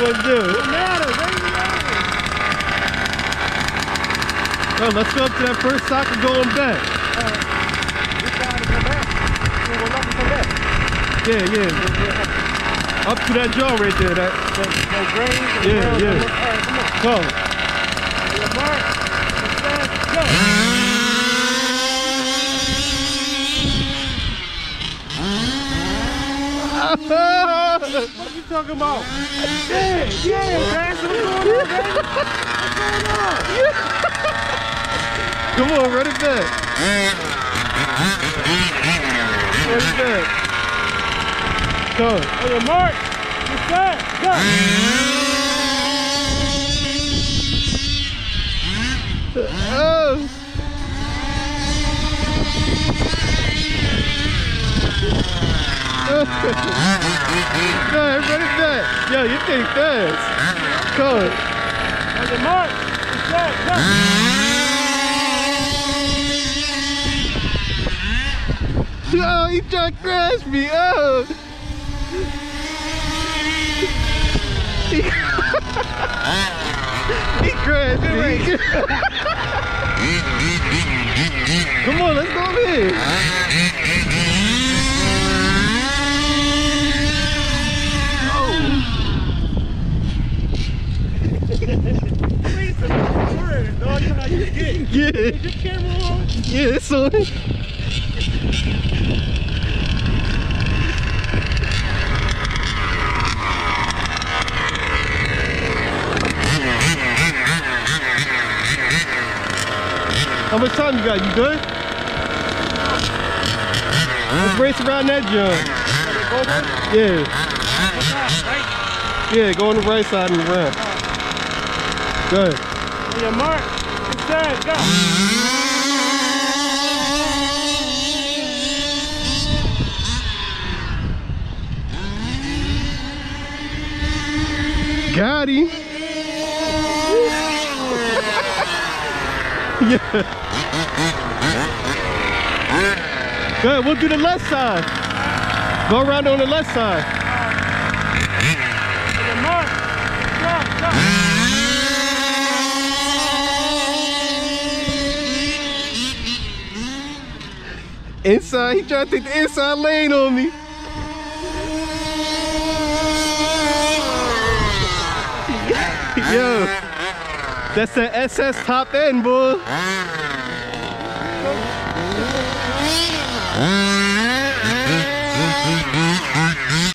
gonna do? What matter? Oh, let's go up to that first sock and going back. We trying to come back. We'll let me come back. Yeah, yeah. Up to that jaw right there. That green. yeah, yeah. All right, come on. Go. Your mark. Go. What are you talking about? Yeah, man. What's going on, baby? What's going on? Come on, run it back. Run it back. Go. On your mark. Get set. Go. Oh. Go ahead, run it back. Yo, you think fast. Go. On your mark. Get set. Go. Oh, he tried to crash me. Oh. He crashed me. Come on, let's go over here. Yeah. Is your camera on? Yeah, it's on. How much time you got? You good? Let's race around that jump. Yeah. Yeah, go on the right side and around. Good. On your mark. Get set. Go. Got him. Yeah. Good, we'll do the left side. Go around on the left side. On your mark. Go. Go. Inside, he tried to take the inside lane on me. Yo, that's the SS top end, boy.